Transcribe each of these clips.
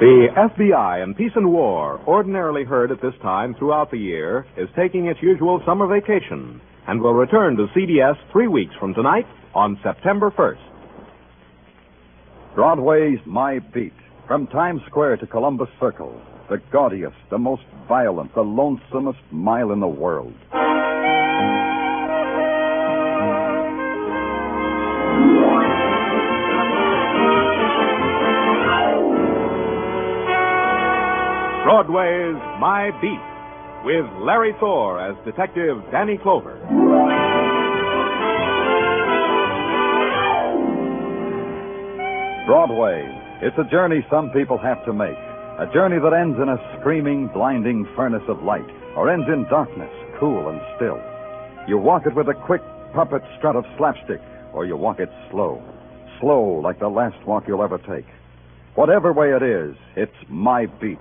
The FBI in Peace and War, ordinarily heard at this time throughout the year, is taking its usual summer vacation and will return to CBS 3 weeks from tonight on September 1st. Broadway's My Beat. From Times Square to Columbus Circle. The gaudiest, the most violent, the lonesomest mile in the world. Broadway's My Beat, with Larry Thor as Detective Danny Clover. Broadway. It's a journey some people have to make. A journey that ends in a screaming, blinding furnace of light, or ends in darkness, cool and still. You walk it with a quick puppet strut of slapstick, or you walk it slow. Slow like the last walk you'll ever take. Whatever way it is, it's My Beat.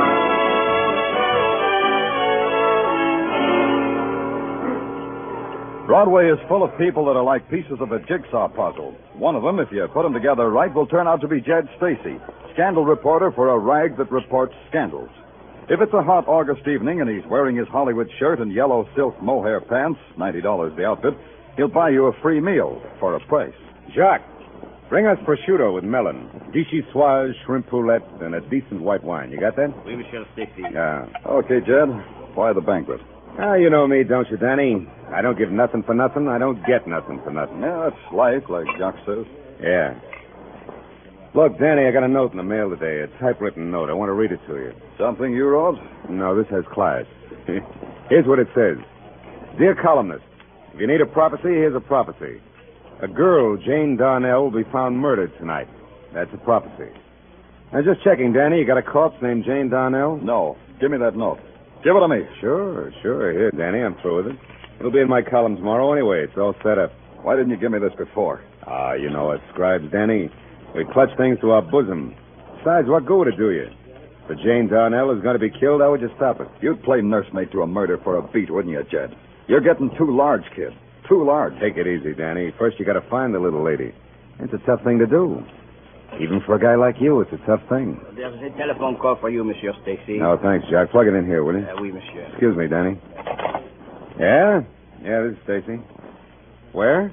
Broadway is full of people that are like pieces of a jigsaw puzzle. One of them, if you put them together right, will turn out to be Jed Stacy, scandal reporter for a rag that reports scandals. If it's a hot August evening and he's wearing his Hollywood shirt and yellow silk mohair pants, $90 the outfit, he'll buy you a free meal for a price. Jacques, bring us prosciutto with melon, vichyssoise, shrimp poulette, and a decent white wine. You got that? Oui, Monsieur Stacy. Yeah. Okay, Jed, why the banquet? Ah, you know me, don't you, Danny? I don't give nothing for nothing. I don't get nothing for nothing. Yeah, that's life, like Jacques says. Yeah. Look, Danny, I got a note in the mail today, a typewritten note. I want to read it to you. Something you wrote? No, this has class. Here's what it says. Dear columnist, if you need a prophecy, here's a prophecy. A girl, Jane Darnell, will be found murdered tonight. That's a prophecy. Now, just checking, Danny, you got a corpse named Jane Darnell? No. Give me that note. Give it to me. Sure. Here, Danny, I'm through with it. It'll be in my column tomorrow anyway. It's all set up. Why didn't you give me this before? Ah, you know us scribes, Danny. We clutch things to our bosom. Besides, what good would it do you? If Jane Darnell is going to be killed, how would you stop it? You'd play nursemaid to a murder for a beat, wouldn't you, Jed? You're getting too large, kid. Too large. Take it easy, Danny. First, you got to find the little lady. It's a tough thing to do. Even for a guy like you, it's a tough thing. There's a telephone call for you, Monsieur Stacy. No, thanks, Jack. Plug it in here, will you? Oui, monsieur. Excuse me, Danny. Yeah? Yeah, this is Stacy. Where?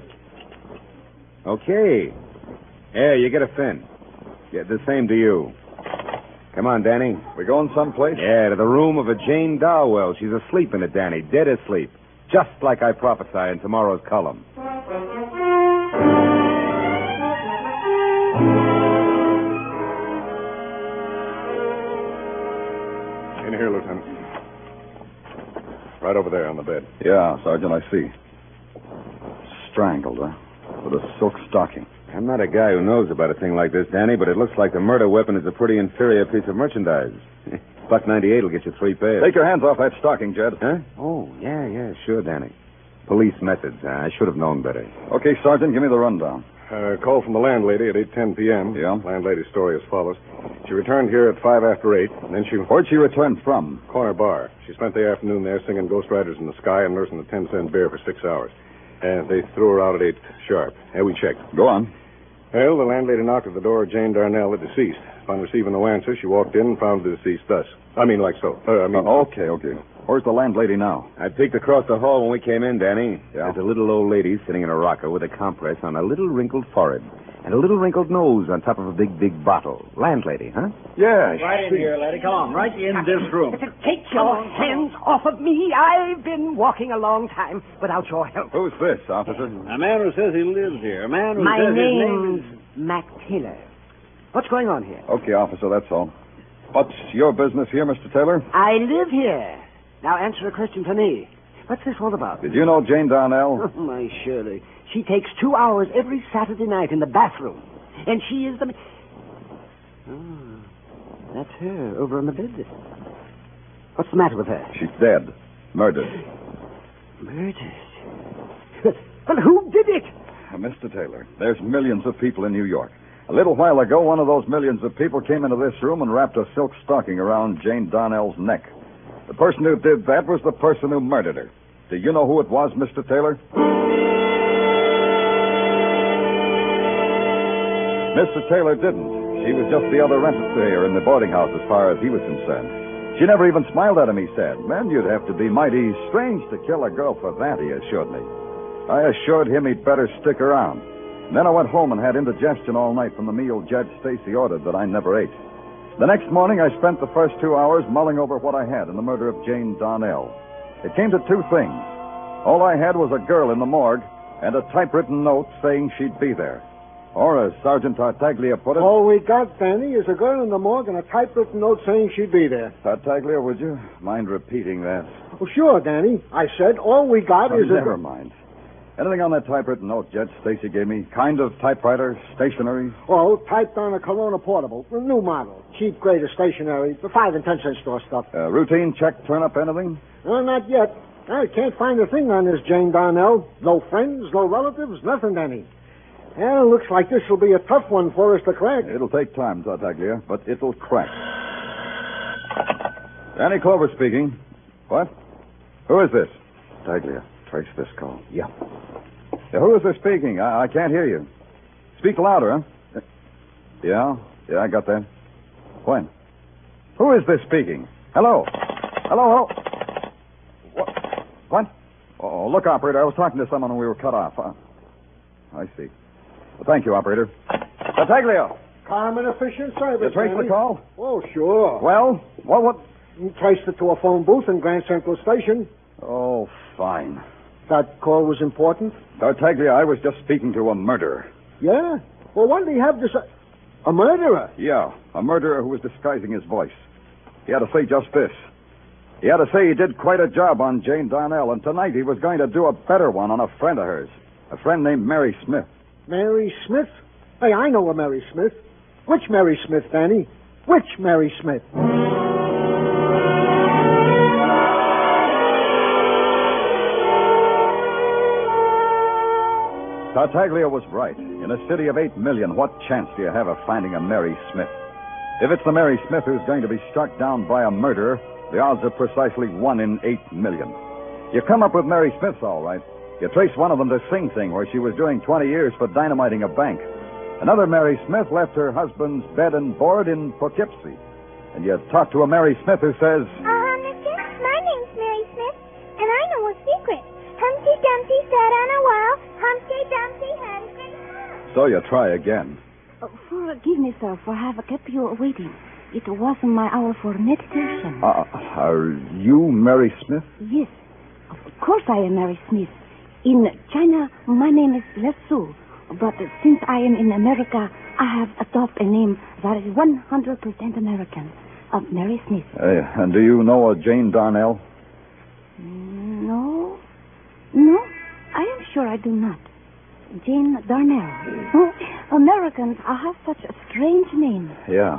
Okay. Yeah, you get a fin. Yeah, the same to you. Come on, Danny. We going someplace? Yeah, to the room of a Jane Darwell. She's asleep in it, Danny. Dead asleep. Just like I prophesy in tomorrow's column. In here, Lieutenant. Right over there on the bed. Yeah, Sergeant, I see. Strangled, huh? With a silk stocking. I'm not a guy who knows about a thing like this, Danny, but it looks like the murder weapon is a pretty inferior piece of merchandise. $1.98 will get you 3 pairs. Take your hands off that stocking, Jed. Huh? Oh, yeah, sure, Danny. Police methods. I should have known better. Okay, Sergeant, give me the rundown. Call from the landlady at 8:10 p.m. Yeah? Landlady's story as follows. She returned here at 5 after 8, and then she... Where'd she return from? Corner bar. She spent the afternoon there singing Ghost Riders in the Sky and nursing the 10-cent bear for 6 hours. And they threw her out at 8 sharp. And we checked. Go on. Well, the landlady knocked at the door of Jane Darnell, the deceased. Upon receiving no answer, she walked in and found the deceased thus. Like so. Okay. Where's the landlady now? I peeked across the hall when we came in, Danny. Yeah? There's a little old lady sitting in a rocker with a compress on a little wrinkled forehead and a little wrinkled nose on top of a big bottle. Landlady, huh? Yeah. Right in here, lady. Come on, right in this room. Take your hands off of me. I've been walking a long time without your help. Who's this, officer? A man who says he lives here. A man who My says his name name's Mac Taylor. What's going on here? Okay, officer, that's all. What's your business here, Mr. Taylor? I live here. Now answer a question for me. What's this all about? Did you know Jane Darnell? Oh, my Shirley. She takes 2 hours every Saturday night in the bathroom. And she is the... Oh, that's her over on the bed. What's the matter with her? She's dead. Murdered. Murdered? Well, who did it? Mr. Taylor, there's millions of people in New York. A little while ago, one of those millions of people came into this room and wrapped a silk stocking around Jane Darnell's neck. The person who did that was the person who murdered her. Do you know who it was, Mr. Taylor? Mr. Taylor didn't. She was just the other renter here in the boarding house as far as he was concerned. She never even smiled at him, he said. Man, you'd have to be mighty strange to kill a girl for that, he assured me. I assured him he'd better stick around. And then I went home and had indigestion all night from the meal Judge Stacy ordered that I never ate. The next morning, I spent the first 2 hours mulling over what I had in the murder of Jane Darnell. It came to two things. All I had was a girl in the morgue and a typewritten note saying she'd be there. Or, as Sergeant Tartaglia put it... All we got, Danny, is a girl in the morgue and a typewritten note saying she'd be there. Tartaglia, would you mind repeating that? Oh, sure, Danny. I said all we got is Never mind. Anything on that typewritten note Judge Stacy gave me? Kind of typewriter, stationery? Oh, typed on a Corona Portable. A new model. Cheap grade of stationery. The 5 and 10 cent store stuff. Routine check turn up anything? Not yet. I can't find a thing on this Jane Darnell. No friends, no relatives, nothing, Danny. Well, looks like this will be a tough one for us to crack. It'll take time, Tartaglia, but it'll crack. Danny Clover speaking. What? Who is this? Tartaglia, trace this call. Yeah. Who is this speaking? I can't hear you. Speak louder, huh? Yeah, I got that. When? Who is this speaking? Hello? Hello? What? Oh, look, operator, I was talking to someone and we were cut off. I see. Well, thank you, operator. Tartaglia! Common efficient service, You traced Danny. the call? Oh, sure. Well, what? You traced it to a phone booth in Grand Central Station. Oh, fine. That call was important? Tartaglia, I was just speaking to a murderer. Yeah? Well, what did he have to say? A murderer? Yeah, a murderer who was disguising his voice. He had to say just this. He had to say he did quite a job on Jane Darnell, and tonight he was going to do a better one on a friend of hers, a friend named Mary Smith. Mary Smith? Hey, I know a Mary Smith. Which Mary Smith, Danny? Which Mary Smith? Tartaglia was right. In a city of 8 million, what chance do you have of finding a Mary Smith? If it's the Mary Smith who's going to be struck down by a murderer, the odds are precisely 1 in 8 million. You come up with Mary Smiths, all right. You trace one of them to Sing Sing, where she was doing 20 years for dynamiting a bank. Another Mary Smith left her husband's bed and board in Poughkeepsie. And you talk to a Mary Smith who says... Mister, my name's Mary Smith, and I know a secret. Humpty Dumpty sat on a wall. Humpty Dumpty had a great heart. So you try again. Forgive me, sir, for have kept you waiting. It wasn't my hour for meditation. Are you Mary Smith? Yes, of course I am Mary Smith. In China, my name is Les Sue. But since I am in America, I have adopted a name that is 100% American, of Mary Smith. And do you know a Jane Darnell? No, I am sure I do not. Jane Darnell. Oh, Americans have such a strange name. Yeah.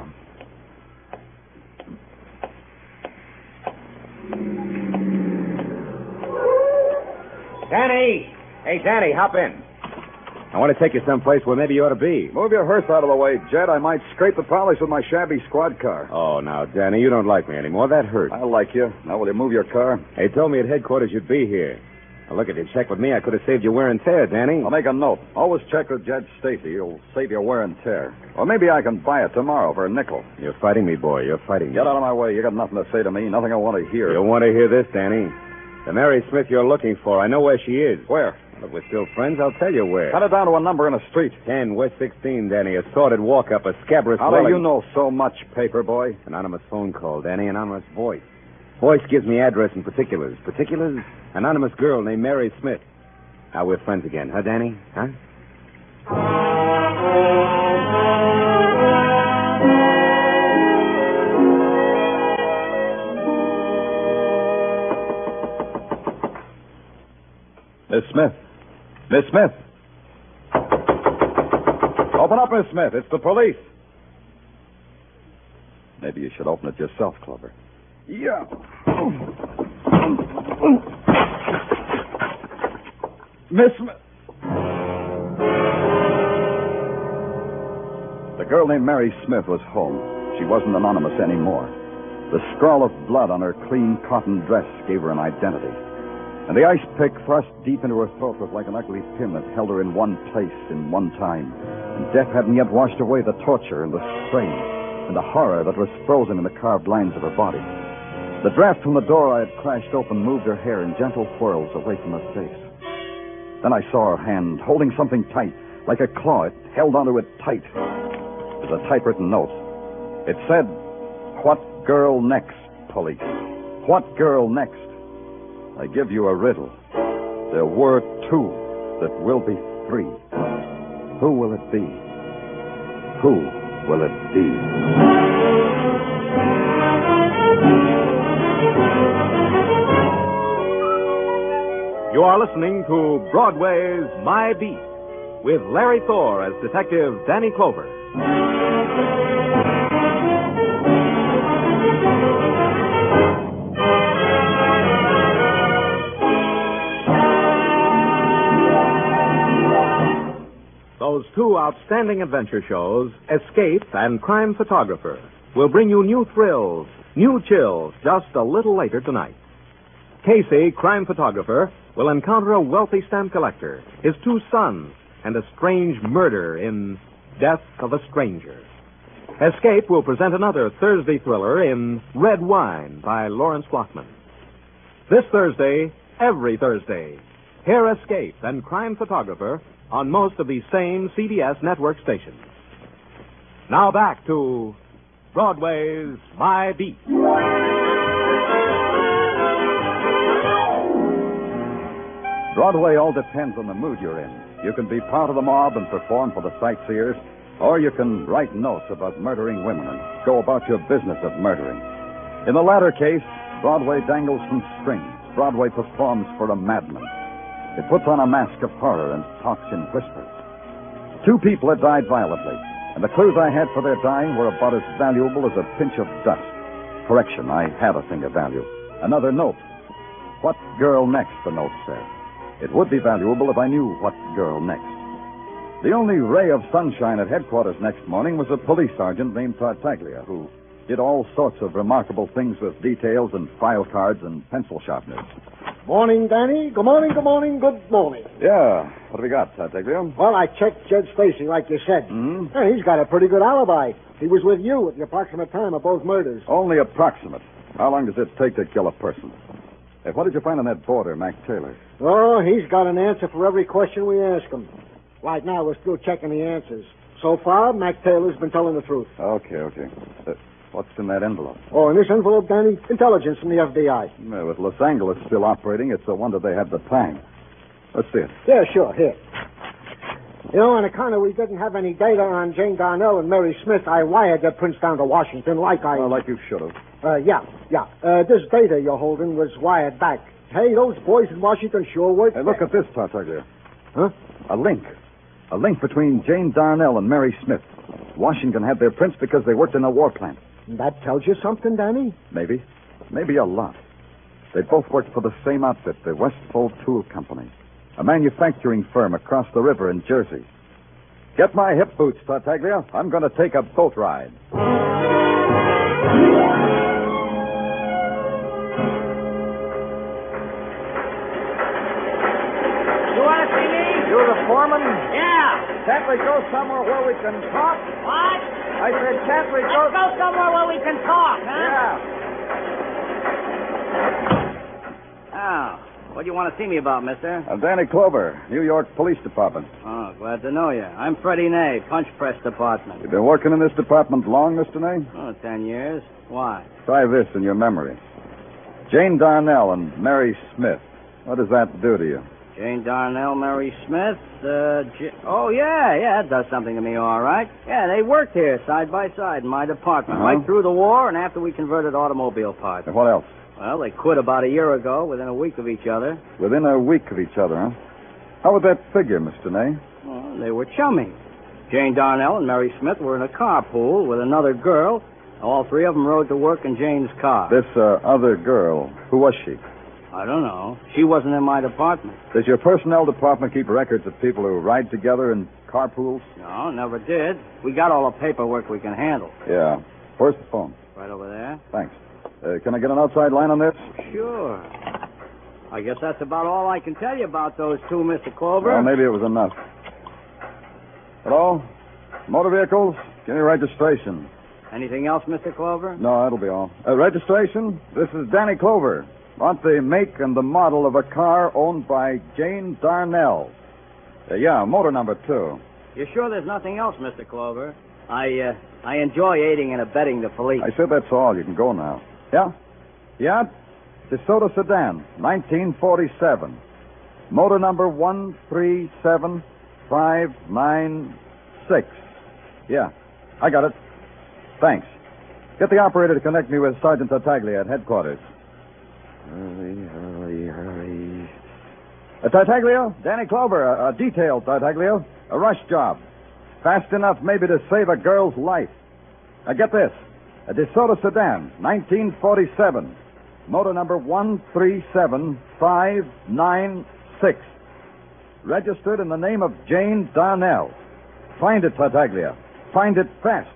Danny! Hey, Danny, hop in. I want to take you someplace where maybe you ought to be. Move your hearse out of the way, Jed. I might scrape the polish with my shabby squad car. Oh, now, Danny, you don't like me anymore. That hurt. I like you. Now, will you move your car? They told me at headquarters you'd be here. Now, look, if you checked with me, I could have saved you wear and tear, Danny. I'll make a note. Always check with Judge Stacy. He'll save you wear and tear. Or maybe I can buy it tomorrow for a nickel. You're fighting me, boy. You're fighting me. Get out of my way. You got nothing to say to me. Nothing I want to hear. You'll want to hear this, Danny. The Mary Smith you're looking for, I know where she is. Where? Well, if we're still friends, I'll tell you where. Cut it down to a number in a street. 10 West 16, Danny. A sordid walk-up, a scabrous... How do you know so much, paper boy? Anonymous phone call, Danny. Anonymous voice. Voice gives me address and particulars. Particulars? Anonymous girl named Mary Smith. Now we're friends again, huh, Danny? Huh? Miss Smith. Miss Smith. Open up, Miss Smith. It's the police. Maybe you should open it yourself, Clover. Yeah. Miss Smith. The girl named Mary Smith was home. She wasn't anonymous anymore. The scrawl of blood on her clean cotton dress gave her an identity. And the ice pick thrust deep into her throat was like an ugly pin that held her in one place in one time. And death hadn't yet washed away the torture and the strain and the horror that was frozen in the carved lines of her body. The draft from the door I had crashed open moved her hair in gentle whirls away from her face. Then I saw her hand holding something tight, like a claw. It held onto it tight. It was a typewritten note. It said, "What girl next, police? What girl next? I give you a riddle. There were two that will be three. Who will it be? Who will it be?" You are listening to Broadway's My Beat, with Larry Thor as Detective Danny Clover. Those two outstanding adventure shows, Escape and Crime Photographer, will bring you new thrills, new chills, just a little later tonight. Casey, Crime Photographer, will encounter a wealthy stamp collector, his two sons, and a strange murder in Death of a Stranger. Escape will present another Thursday thriller in Red Wine by Lawrence Blockman. This Thursday, every Thursday, hear Escape and Crime Photographer on most of these same CBS network stations. Now back to Broadway's My Beat. Broadway all depends on the mood you're in. You can be part of the mob and perform for the sightseers, or you can write notes about murdering women and go about your business of murdering. In the latter case, Broadway dangles from strings. Broadway performs for a madman. It puts on a mask of horror and talks in whispers. Two people had died violently, and the clues I had for their dying were about as valuable as a pinch of dust. Correction, I had a thing of value. Another note. What girl next, the note said. It would be valuable if I knew what girl next. The only ray of sunshine at headquarters next morning was a police sergeant named Tartaglia, who did all sorts of remarkable things with details and file cards and pencil sharpeners. Morning, Danny. Good morning, good morning, good morning. Yeah, what do we got, Tartaglia? Well, I checked Judge Stacy, like you said. Mm-hmm. Hey, he's got a pretty good alibi. He was with you at the approximate time of both murders. Only approximate. How long does it take to kill a person? Hey, what did you find on that boarder, Mac Taylor? Oh, he's got an answer for every question we ask him. Right now, we're still checking the answers. So far, Mac Taylor's been telling the truth. Okay. What's in that envelope? Oh, in this envelope, Danny, intelligence from the FBI. Well, with Los Angeles still operating, it's a wonder they had the time. Let's see it. Yeah, sure, here. You know, on account of we didn't have any data on Jane Darnell and Mary Smith, I wired their prints down to Washington like I... Well, like you should have. Yeah. This data you're holding was wired back. Hey, those boys in Washington sure work. Hey, look at this, Tartaglia. Huh? A link. A link between Jane Darnell and Mary Smith. Washington had their prints because they worked in a war plant. That tells you something, Danny? Maybe. Maybe a lot. They both worked for the same outfit, the Westfold Tool Company, a manufacturing firm across the river in Jersey. Get my hip boots, Tartaglia. I'm going to take a boat ride. You want to see me? You're the foreman? Yeah. Can't we go somewhere where we can talk? What? I said, can't we go... Let's go somewhere where we can talk, huh? Yeah. Oh, what do you want to see me about, mister? I'm Danny Clover, New York Police Department. Oh, glad to know you. I'm Freddie Ney, Punch Press Department. You've been working in this department long, Mr. Ney? Oh, 10 years. Why? Try this in your memory. Jane Darnell and Mary Smith. What does that do to you? Jane Darnell, Mary Smith, Oh, yeah, that does something to me, all right. Yeah, they worked here side by side in my department, right through the war and after we converted automobile parts. And what else? Well, they quit about a year ago, within a week of each other. Within a week of each other, huh? How would that figure, Mr. Ney? Well, they were chummy. Jane Darnell and Mary Smith were in a carpool with another girl. All three of them rode to work in Jane's car. This other girl, who was she? I don't know. She wasn't in my department. Does your personnel department keep records of people who ride together in carpools? No, never did. We got all the paperwork we can handle. Yeah. Where's the phone? Right over there. Thanks. Can I get an outside line on this? Sure. I guess that's about all I can tell you about those two, Mr. Clover. Well, maybe it was enough. Hello? Motor vehicles? Give me registration. Anything else, Mr. Clover? No, that'll be all. Registration? This is Danny Clover. Want the make and the model of a car owned by Jane Darnell. Yeah, motor number 2. You sure there's nothing else, Mr. Clover? I enjoy aiding and abetting the police. I said that's all. You can go now. Yeah? Yeah? DeSoto sedan, 1947. Motor number 137596. Yeah, I got it. Thanks. Get the operator to connect me with Sergeant Tartaglia at headquarters. Hurry. Tartaglia, Danny Clover, a detail, Tartaglia. A rush job. Fast enough maybe to save a girl's life. Now get this. A DeSoto sedan, 1947. Motor number 137596. Registered in the name of Jane Darnell. Find it, Tartaglia. Find it fast.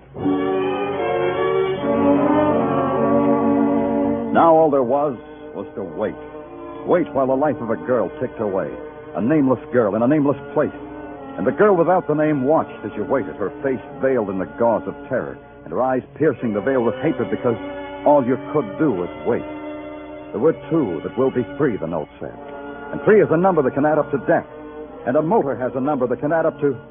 Now all there was to wait. Wait while the life of a girl ticked away. A nameless girl in a nameless place. And the girl without the name watched as you waited, her face veiled in the gauze of terror, and her eyes piercing the veil with hatred because all you could do was wait. There were 2 that will be free, the note said. And 3 is a number that can add up to death. And a motor has a number that can add up to...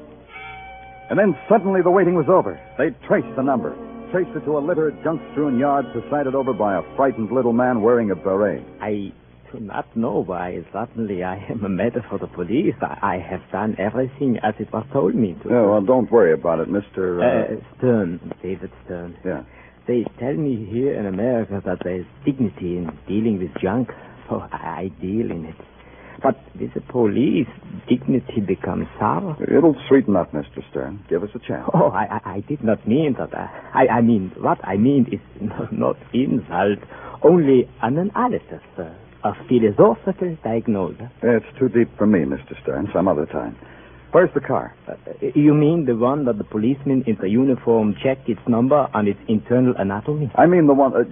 And then suddenly the waiting was over. They traced the number. Traced it to a littered, junk-strewn yard presided over by a frightened little man wearing a beret. I do not know why suddenly I am a matter for the police. I have done everything as it was told me to. Oh, well, don't worry about it, Mr. Stern, David Stern. Yeah. They tell me here in America that there's dignity in dealing with junk, so I deal in it. But with the police, dignity becomes sour. It'll sweeten up, Mr. Stern. Give us a chance. Oh, I did not mean that. I mean, what I mean is not insult, only an analysis, a philosophical diagnosis. It's too deep for me, Mr. Stern. Some other time. Where's the car? You mean the one that the policeman in the uniform checked its number and its internal anatomy? I mean the one...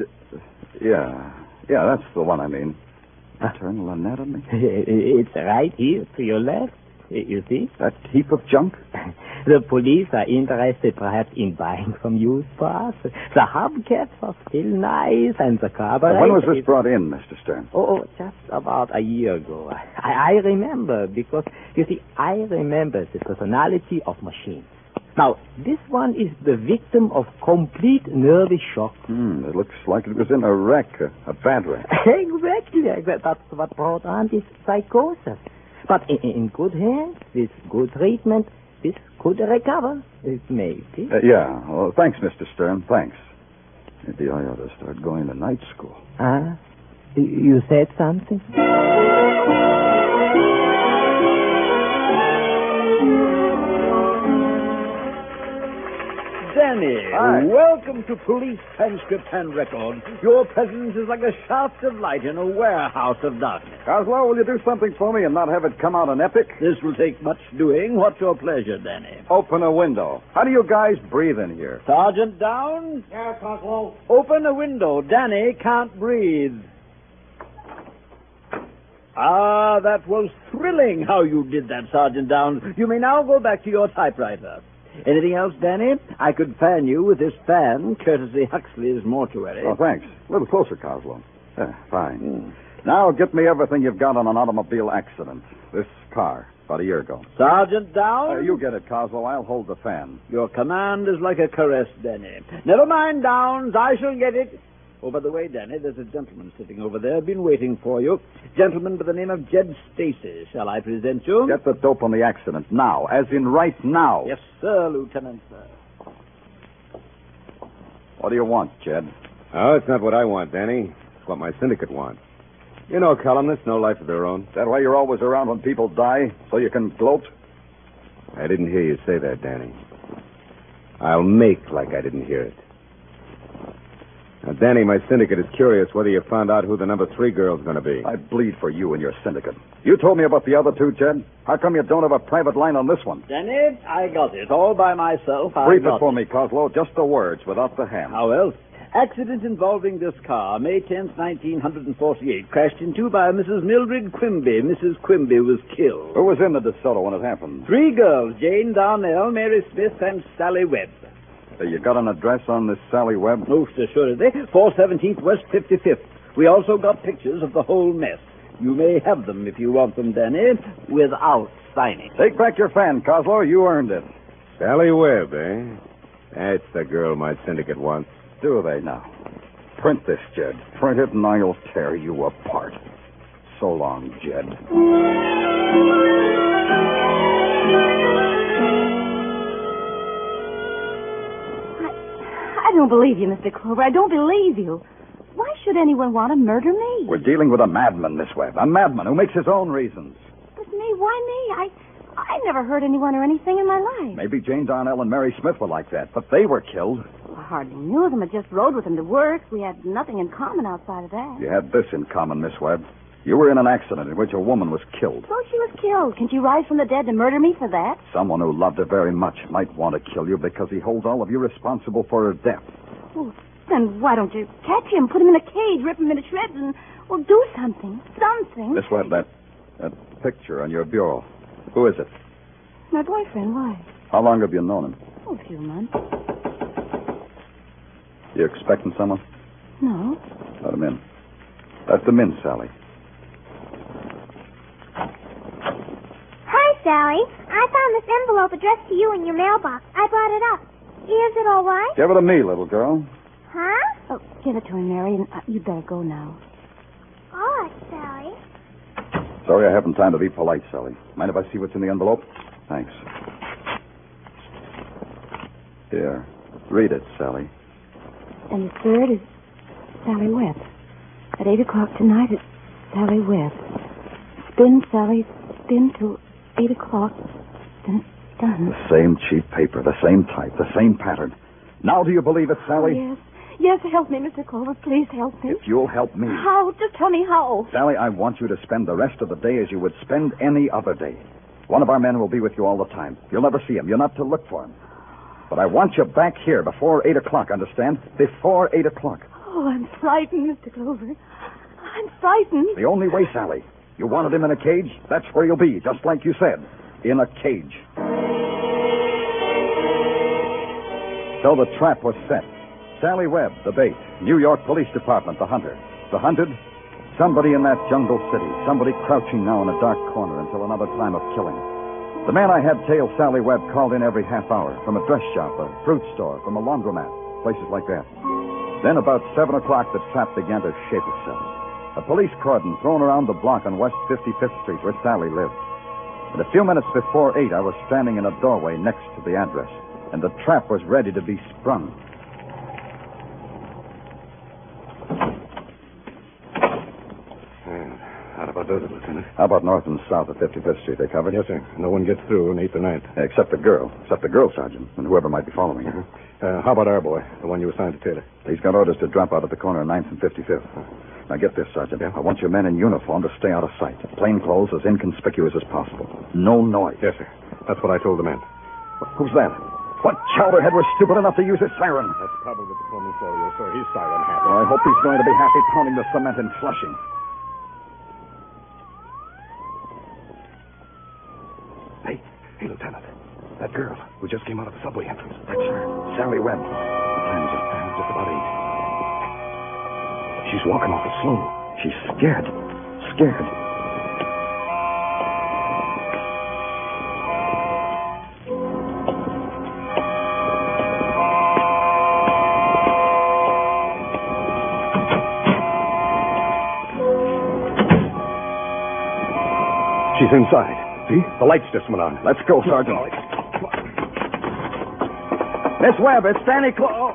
Yeah, that's the one I mean. Internal anatomy? It's right here to your left. You see? That heap of junk? The police are interested perhaps in buying some used parts. The hubcaps are still nice and the carburetor... When was this brought in, Mr. Stern? Oh, just about a year ago. I remember because, you see, I remember the personality of machines. Now, this one is the victim of complete nervous shock. It looks like it was in a wreck, a bad wreck. Exactly. That's what brought on this psychosis. But in good hands, with good treatment, this could recover. Maybe. Yeah. Well, thanks, Mr. Stern. Thanks. Maybe I ought to start going to night school. You said something? Danny, Hi. welcome to Police Transcript and Record. Your presence is like a shaft of light in a warehouse of darkness. Coslow, will you do something for me and not have it come out an epic? This will take much doing. What's your pleasure, Danny? Open a window. How do you guys breathe in here? Sergeant down? Yeah, Coslow. Open a window. Danny can't breathe. That was thrilling how you did that, Sergeant Downs. You may now go back to your typewriter. Anything else, Danny? I could fan you with this fan, courtesy Huxley's mortuary. Oh, thanks. A little closer, Coslow. Fine. Now get me everything you've got on an automobile accident. This car, about a year ago. Sergeant Downs? You get it, Coslow. I'll hold the fan. Your command is like a caress, Danny. Never mind, Downs. I shall get it. Oh, by the way, Danny, there's a gentleman sitting over there, been waiting for you. Gentleman by the name of Jed Stacy. Shall I present you? Get the dope on the accident now, as in right now. Yes, sir, Lieutenant, sir. What do you want, Jed? Oh, it's not what I want, Danny. It's what my syndicate wants. You know, columnists, no life of their own. Is that why you're always around when people die, so you can gloat? I didn't hear you say that, Danny. I'll make like I didn't hear it. Now, Danny, my syndicate is curious whether you found out who the number 3 girl's going to be. I bleed for you and your syndicate. You told me about the other 2, Jed. How come you don't have a private line on this one? Danny, I got it all by myself. Brief it for me, Coslow. Just the words, without the hand. How else? Accident involving this car, May 10th, 1948. Crashed into by Mrs. Mildred Quimby. Mrs. Quimby was killed. Who was in the DeSoto when it happened? 3 girls, Jane Darnell, Mary Smith, and Sally Webb. You got an address on this Sally Webb? Most assuredly. 417th West 55th. We also got pictures of the whole mess. You may have them if you want them, Danny, without signing. Take back your fan, Coslow. You earned it. Sally Webb, eh? That's the girl my syndicate wants. Do they now? Print this, Jed. Print it and I'll tear you apart. So long, Jed. I don't believe you, Mr. Clover. I don't believe you. Why should anyone want to murder me? We're dealing with a madman, Miss Webb. A madman who makes his own reasons. But me? Why me? I never hurt anyone or anything in my life. Maybe Jane Darnell and Mary Smith were like that, but they were killed. I hardly knew them. I just rode with them to work. We had nothing in common outside of that. You had this in common, Miss Webb. You were in an accident in which a woman was killed. So she was killed. Can you rise from the dead to murder me for that? Someone who loved her very much might want to kill you because he holds all of you responsible for her death. Well, then why don't you catch him, put him in a cage, rip him into shreds, and, well, do something. Something. Miss Webb, that picture on your bureau. Who is it? My boyfriend. Why? How long have you known him? Oh, a few months. You expecting someone? No. Let him in. Let them in, Sally. Hi, Sally. I found this envelope addressed to you in your mailbox. I brought it up. Is it all right? Give it to me, little girl. Huh? Oh, give it to him, Mary, and you'd better go now. All right, Sally. Sorry I haven't time to be polite, Sally. Mind if I see what's in the envelope? Thanks. Here. Read it, Sally. And the third is Sally Webb. At 8 o'clock tonight, it's Sally Webb. Spin, Sally, spin till 8 o'clock. Then it's done. The same cheap paper, the same type, the same pattern. Now do you believe it, Sally? Oh, yes. Yes, help me, Mr. Clover. Please help me. If you'll help me. How? Just tell me how. Sally, I want you to spend the rest of the day as you would spend any other day. One of our men will be with you all the time. You'll never see him. You're not to look for him. But I want you back here before 8 o'clock, understand? Before 8 o'clock. Oh, I'm frightened, Mr. Clover. I'm frightened. The only way, Sally. You wanted him in a cage? That's where you'll be, just like you said. In a cage. So the trap was set. Sally Webb, the bait. New York Police Department, the hunter. The hunted? Somebody in that jungle city. Somebody crouching now in a dark corner until another time of killing. The man I had tail Sally Webb called in every half hour. From a dress shop, a fruit store, from a laundromat. Places like that. Then about 7 o'clock, the trap began to shape itself. A police cordon thrown around the block on West 55th Street where Sally lived. And a few minutes before 8, I was standing in a doorway next to the address. And the trap was ready to be sprung. How about those, Lieutenant? How about north and south of 55th Street? They covered? Yes, sir. No one gets through on 8th or 9th. Except the girl. Except the girl, Sergeant, and whoever might be following her. How about our boy, the one you assigned to Taylor? He's got orders to drop out at the corner of 9th and 55th. Now get this, Sergeant. I want your men in uniform to stay out of sight. Plain clothes, as inconspicuous as possible. No noise. Yes, sir. That's what I told the men. Who's that? What chowderhead was stupid enough to use his siren? That's probably Patrolman Florio, sir. He's siren happy. Well, I hope he's going to be happy pounding the cement in Flushing. Hey, Lieutenant. That girl who just came out of the subway entrance. That's her. Sally Webb. Just about 8. She's walking awful slow. She's scared. Scared. She's inside. See? The lights just went on. Let's go, Sergeant. Miss Webb, it's Danny Clover.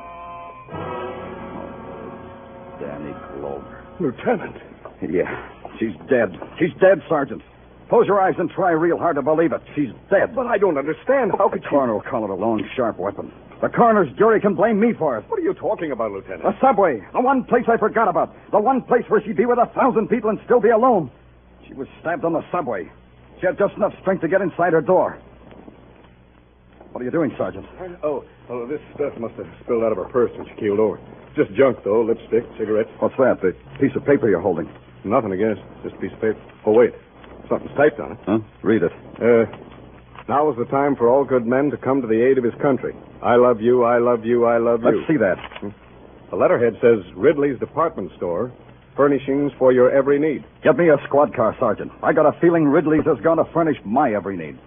Danny Clover. Lieutenant. Yeah, she's dead. She's dead, Sergeant. Close your eyes and try real hard to believe it. She's dead. But I don't understand. How could the coroner will call it a long, sharp weapon. The coroner's jury can blame me for it. What are you talking about, Lieutenant? The subway. The one place I forgot about. The one place where she'd be with 1,000 people and still be alone. She was stabbed on the subway. She had just enough strength to get inside her door. What are you doing, Sergeant? Oh, this stuff must have spilled out of her purse when she keeled over. Just junk, though. Lipstick, cigarettes. What's that? The piece of paper you're holding? Nothing, I guess. Just a piece of paper. Oh, wait. Something's typed on it. Huh? Read it. Now is the time for all good men to come to the aid of his country. I love you, I love you, I love you. Let's see that. The letterhead says Ridley's Department Store, furnishings for your every need. Get me a squad car, Sergeant. I got a feeling Ridley's is going to furnish my every need.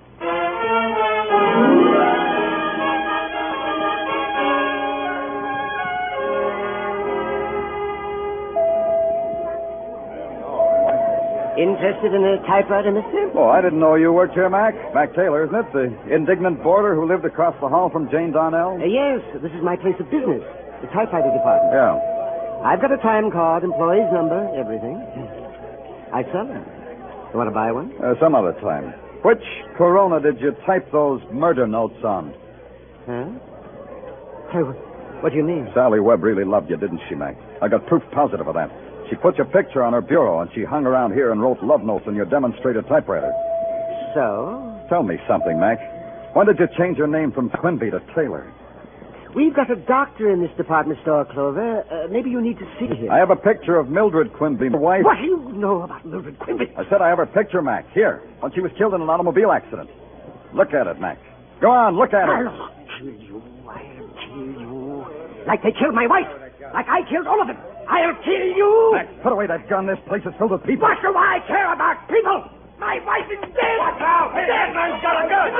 Interested in a typewriter, mister? Oh, I didn't know you worked here, Mac. Mac Taylor, isn't it? The indignant boarder who lived across the hall from Jane Donnell? Yes, this is my place of business, the typewriter department. Yeah. I've got a time card, employee's number, everything. I sell them. You want to buy one? Some other time. Which Corona did you type those murder notes on? Huh? Hey, what do you mean? Sally Webb really loved you, didn't she, Mac? I got proof positive of that. She put your picture on her bureau, and she hung around here and wrote love notes on your demonstrator typewriter. So? Tell me something, Mac. When did you change your name from Quimby to Taylor? We've got a doctor in this department store, Clover. Maybe you need to see him. I have a picture of Mildred Quimby, my wife. What do you know about Mildred Quimby? I said I have her picture, Mac. Here, when she was killed in an automobile accident. Look at it, Mac. Go on, look at it. I'll kill you. I'll kill you. Like they killed my wife. Like I killed all of them. I'll kill you. Mac, put away that gun. This place is filled with people. What do I care about people? My wife is dead. Watch out. Hey, that man's got a gun.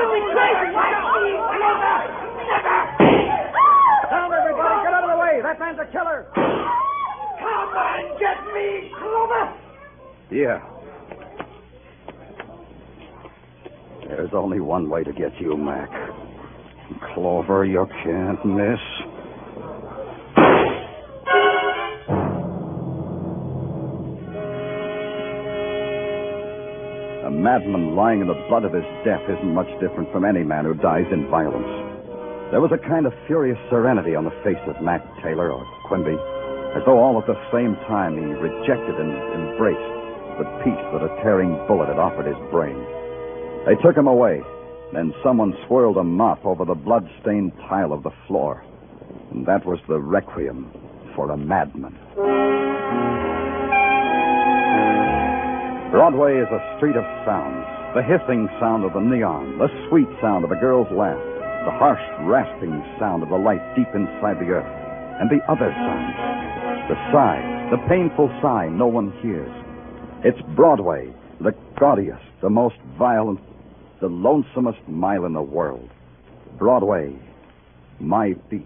Never. Down, everybody. Get out of the way. That man's a killer. Come and get me, Clover. Yeah. There's only one way to get you, Mac. Clover, you can't miss. A madman lying in the blood of his death isn't much different from any man who dies in violence. There was a kind of furious serenity on the face of Mac Taylor, or Quimby, as though all at the same time he rejected and embraced the peace that a tearing bullet had offered his brain. They took him away. Then someone swirled a mop over the blood-stained tile of the floor. And that was the requiem for a madman. Broadway is a street of sounds. The hissing sound of the neon, the sweet sound of a girl's laugh, the harsh, rasping sound of the light deep inside the earth, and the other sounds, the sigh, the painful sigh no one hears. It's Broadway, the gaudiest, the most violent, the lonesomest mile in the world. Broadway, my beat.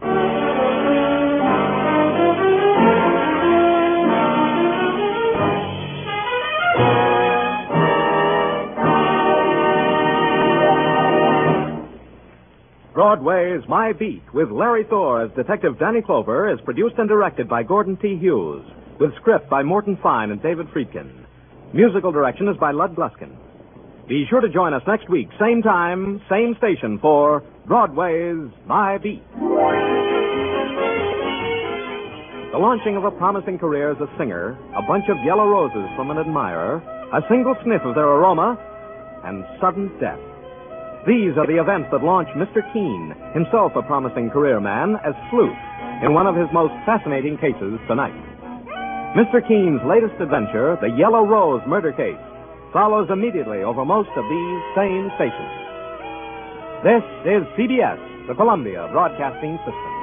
Broadway's My Beat, with Larry Thor as Detective Danny Clover, is produced and directed by Gordon T. Hughes, with script by Morton Fine and David Friedkin. Musical direction is by Lud Gluskin. Be sure to join us next week, same time, same station, for Broadway's My Beat. The launching of a promising career as a singer, a bunch of yellow roses from an admirer, a single sniff of their aroma, and sudden death. These are the events that launch Mr. Keene, himself a promising career man, as sleuth in one of his most fascinating cases tonight. Mr. Keene's latest adventure, the Yellow Rose murder case, follows immediately over most of these same stations. This is CBS, the Columbia Broadcasting System.